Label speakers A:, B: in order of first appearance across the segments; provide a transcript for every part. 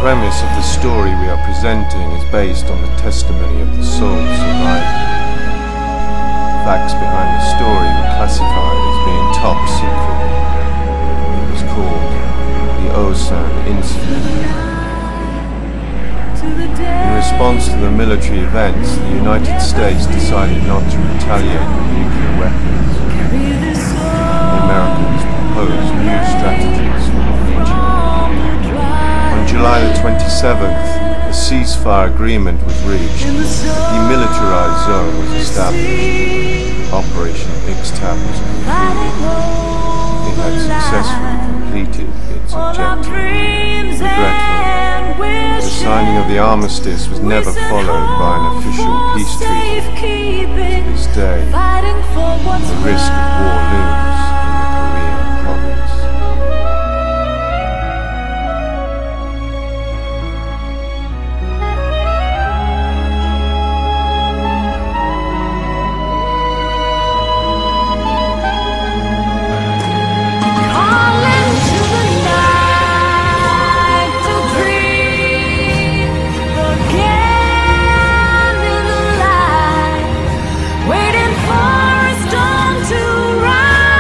A: premise of the story we are presenting is based on the testimony of the sole survivor. Facts behind the story were classified as being top secret. It was called the Osan Incident. In response to the military events, the United States decided not to retaliate with nuclear weapons. The Americans proposed new strategies for the region. On July the 27th, a ceasefire agreement was reached. A demilitarized zone was established. Operation IXTAB was concluded. It had successfully completed its objective. Regretfully, the signing of the armistice was never followed by an official peace treaty. To this day, the risk of war looms in the Korean province.
B: Waiting for a storm to rise.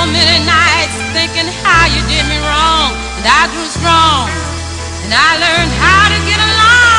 B: many nights thinking how you did me wrong, and I grew strong, and I learned how to get along.